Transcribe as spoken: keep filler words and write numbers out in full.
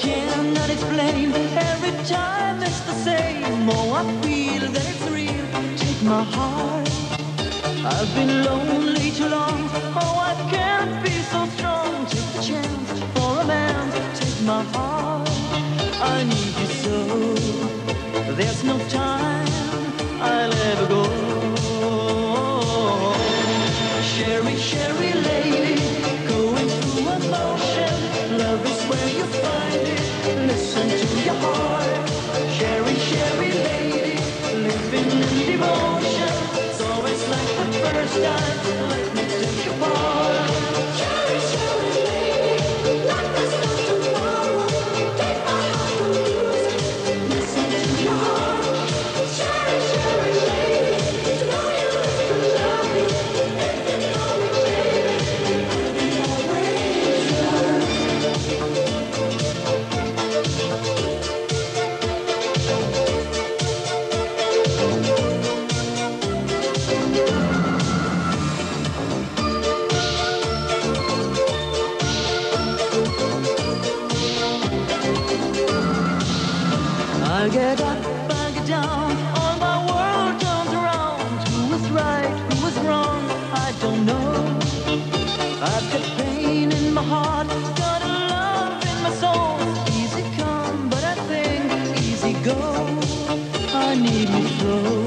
cannot explain. Every time it's the same. Oh, I feel that it's real. Take my heart. I've been lonely too long. Oh, I can't be so strong. Take the chance for a man. Take my heart. I need you so. There's no time I'll ever go. Sherry, Sherry lady, going through emotion. Love is where you find it. Listen to your heart. Sherry, Sherry lady, living in devotion. So it's like the first time. Let me take your part. Sherry, Sherry lady, like there's no tomorrow. Take my heart to lose it. Listen to your heart. Sherry, Sherry lady, to know you if you love me. If you know me, baby, I'll be always yours. I get up, I get down, all my world turns around. Who is right, who is wrong, I don't know. I've got pain in my heart, got a love in my soul. Easy come, but I think easy go. I need you so.